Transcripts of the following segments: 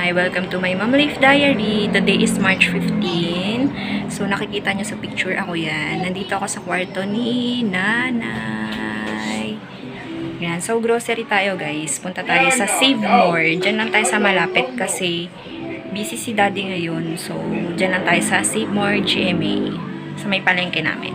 Hi! Welcome to my Mom Life Diary. Today is March 15. So, nakikita nyo sa picture ako yan. Nandito ako sa kwarto ni Nanay. Yan. So, grocery tayo guys. Punta tayo sa Save More. Diyan lang tayo sa malapit kasi busy si Daddy ngayon. So, diyan lang tayo sa Save More GMA. Sa may palengke namin.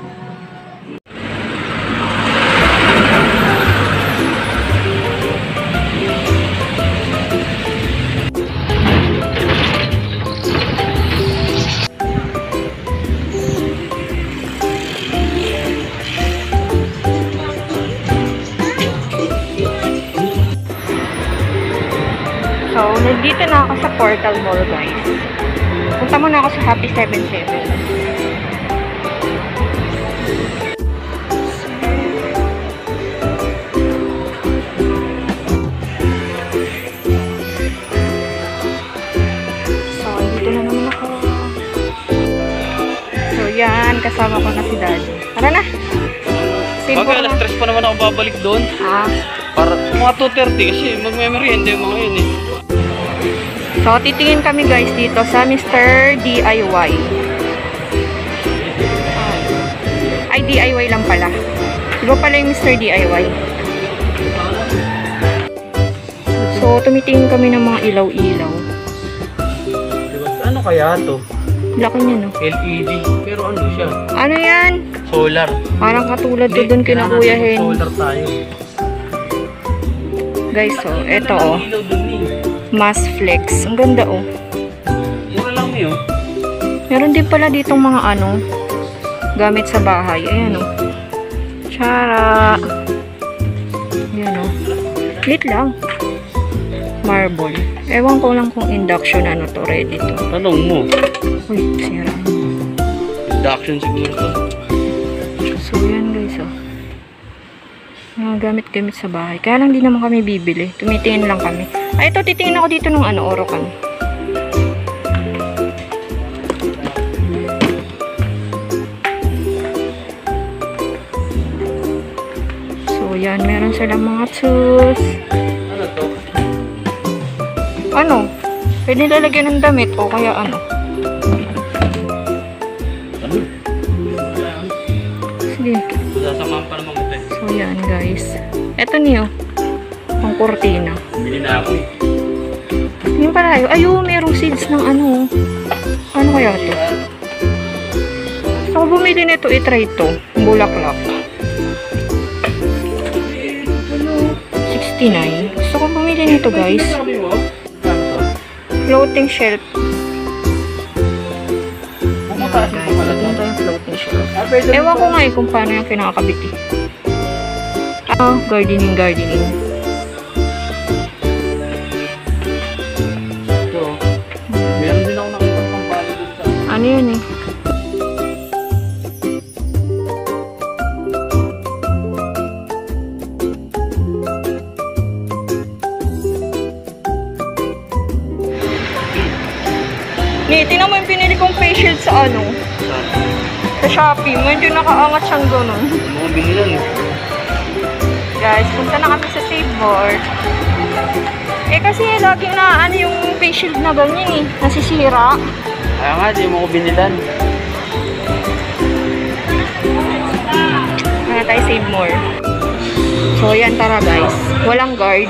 So, nandito na ako sa Portal Mall, guys. Punta muna ako sa Happy 77. So, dito na naman ako. So, yan. Kasama ko na si Daddy. Tara na! Bagay, alas 3 pa naman ako babalik doon. Para mga 2:30 kasi magme-merienda yung mga yun eh. So, titingin kami guys dito sa Mr. DIY. Ay, DIY lang pala. Iba pala yung Mr. DIY. So, tumitingin kami ng mga ilaw-ilaw. Ano kaya to? Laki niya, no? LED. Pero ano siya? Ano yan? Solar. Parang katulad to dun kina Kuya Hen. Solar tayo. Guys, so, eto oh. Mass Flex. Ang ganda oh. Mura lang yun. Meron din pala ditong mga ano, gamit sa bahay. Ayan oh. Tsara. Ayan oh. Lit lang. Marble. Ewan ko lang kung induction ano to. Ready to. Tanong mo. Uy, sira. Induction siguro to. So yan guys oh. Mga gamit-gamit sa bahay. Kaya lang di naman kami bibili. Tumitingin lang kami. Ay, ito, titingin ako dito ng ano, Orocan. So, yan. Meron silang mga tools. Ano to? Ano? Pwede lalagyan ng damit o kaya ano? Ano? Sige. Sasamahan pa naman ito eh. So, yan guys. Ito niyo. Ang kurtina. Bili na ako eh. Yung pala yun. Ayun, merong seeds ng ano. Ano kaya ito? Gusto ko bumili nito, itry ito. Bulaklak. 69. Gusto ko bumili nito guys. Floating shelf. Pumunta kasi ito pala to. Floating shelf. Ewan ko nga eh kung paano yung kinakabit eh. Gardening. Meron din ako nakita pang bali dun sa... Ano yun eh? Tingnan mo yung pinili kong face shield sa ano? Sa Shopee. Medyo nakaangat siyang gano'n. Mga binilan eh. Guys, punta na kami sa Save More. Eh kasi laging na ano yung face shield na ganyan eh. Nasisira. Kaya nga, di mo ko binilan. Kaya tayo Save More. So yan, tara guys. Walang guard.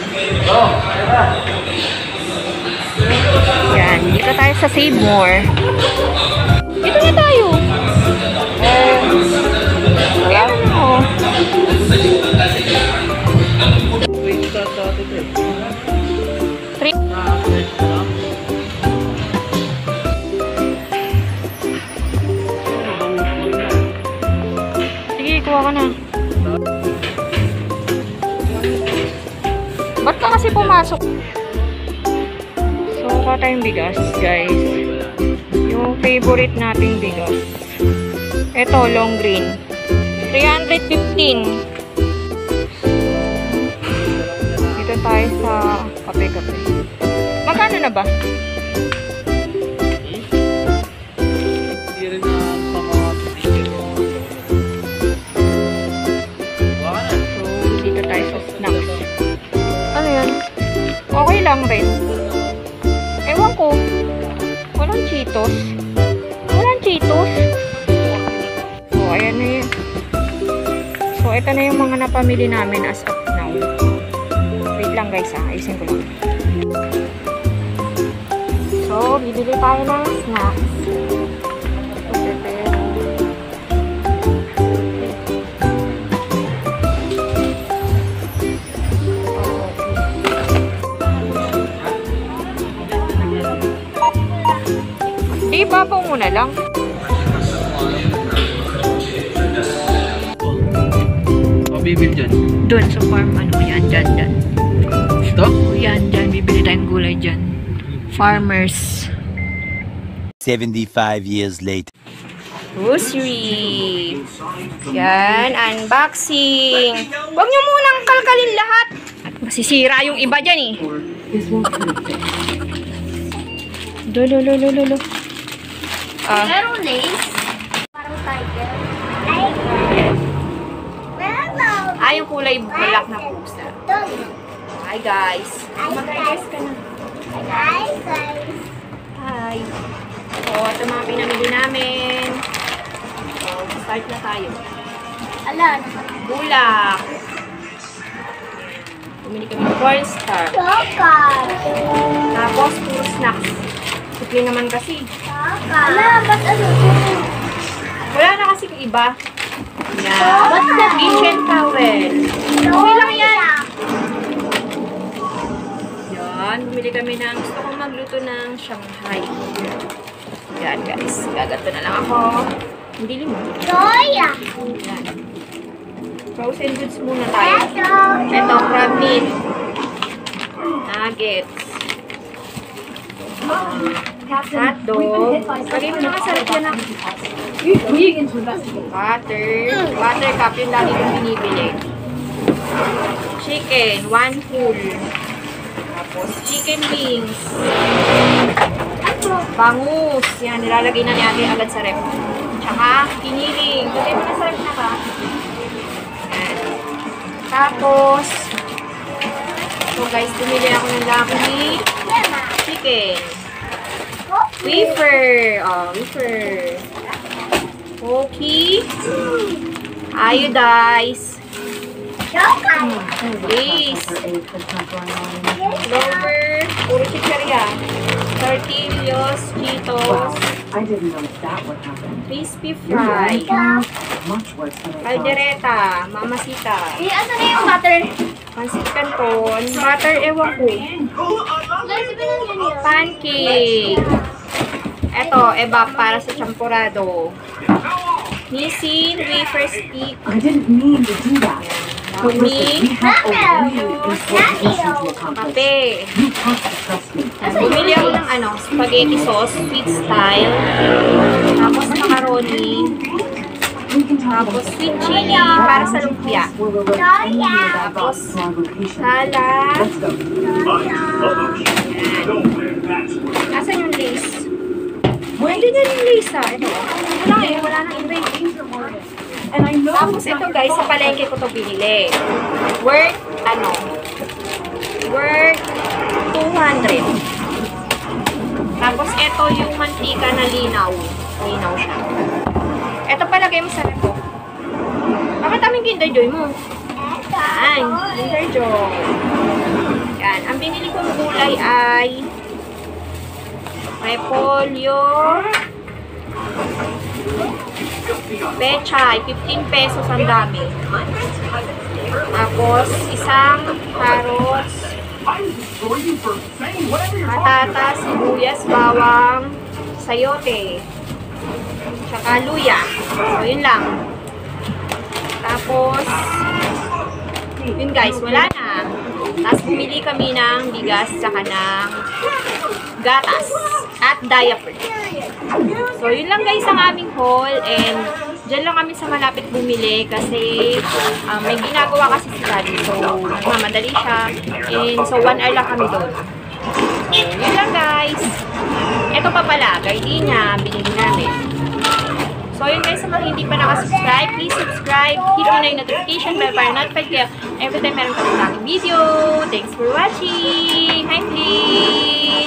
Yan, dito tayo sa Save More. Dito na tayo. Ayan o. Sige, kuha ka na. Ba't ka kasi pumasok? So, kuha tayong bigas, guys. Yung favorite nating bigas. Ito, long green. 315. Dito tayo sa kape-kape. Magkano na ba? Hindi rin na sa mga ticket. So, dito tayo sa snacks. Ano yan? Okay lang rin. Cheetos. Walang Cheetos. So, ayan na yun. So, ito na yung mga napamili namin as of now. Wait lang guys ha. Ayusin ko lang. So, bibili tayo ng snacks. Di, babaw muna lang. Bibili dyan. Doon sa farm, ano yan, dyan. Ito? O yan, dyan, bibili tayong gulay dyan. Farmers. 75 years later. Grocery. Yan, unboxing. Huwag nyo munang kalkalin lahat. At masisira yung iba dyan eh. Lolo. Merong lace. Parang tiger. Ay, yung kulay black na pusa. Hi guys. Mag-guys ka na. Hi. So, ito mga pinamili namin. So, start na tayo. Ala, Bulak. Bumili kami ng cornstar. Sokal. Tapos, puro snacks. Supli naman kasi. Ala, ba't ano to? Wala na kasi iba. Yan. What's that? Kitchen towel. Okay lang yan. Yan. Bumili kami ng, gusto kong magluto ng Shanghai. Yan guys. Gagato na lang ako. Hindi mo. Soya. Yan. Frozen goods muna tayo. Ito. Ito, crab meat. Nuggets. Hotdog. Lagay mo na masarap yan ang water cup yung lagi kong binibili. Chicken, 1 full. Tapos chicken wings. Bangus. Yan, nilalagay na natin agad sa ref. Tsaka kiniling. Lagay mo na sa ref na ka. Yan. Tapos, so guys, bumili ako ng Lucky chicken. Wafer. Oh, wafer. Cookie. Iodize. Lace. Clover. Puro chicharia. Tortillos. Cheetos. I didn't know that would happen. Crispy fry. Much worse than I thought. Caldereta. Mamasita. Ano na yung butter? Pancit canton. Butter, ewan ko. Pancake. Eto, ebap para sa champurado. Nissin wafer stick. I didn't mean to do that. But listen, we have a really important mission to accomplish. Kape. You have to trust me. Bumili ako ng spaghetti sauce, sweet style. Tapos macaroni. We can talk Tapos about sweet chili para sa lumpia. where we'll look anywhere that Tapos box to our location. salad. Let's go. Nasaan yung lace? Hindi na yung lace ah. Ito. Wala eh. Wala nang iba. And I know Tapos ito guys, sa palengke ko ito binili. Worth, worth 200. Tapos ito yung mantika na linaw. Linaw siya. Ito palagay mo sa reko. Bakit aming Kinder Joy mo? Yan, Kinder Joy. Yan, ang binili kong gulay ay repolyo, pechay, 15 pesos ang dami. Tapos, isang carrots, patatas, sibuyas, bawang, sayote, tsaka luya. So, yun lang. Tapos, yun guys, wala na. Tapos, bumili kami ng bigas, tsaka ng gatas at diaper. So, yun lang guys ang aming haul, and dyan lang kami sa malapit bumili kasi may ginagawa kasi si Daddy. So, nagmamadali siya. And so, 1 hour lang kami doon. So, yun lang guys. Ito pa pala, gardenia, binili namin. So, yun guys, sa mga hindi pa nakasubscribe, please subscribe. Hit mo na yung notification bell para notified kayo every time meron kami bagong video. Thanks for watching. Hi, please!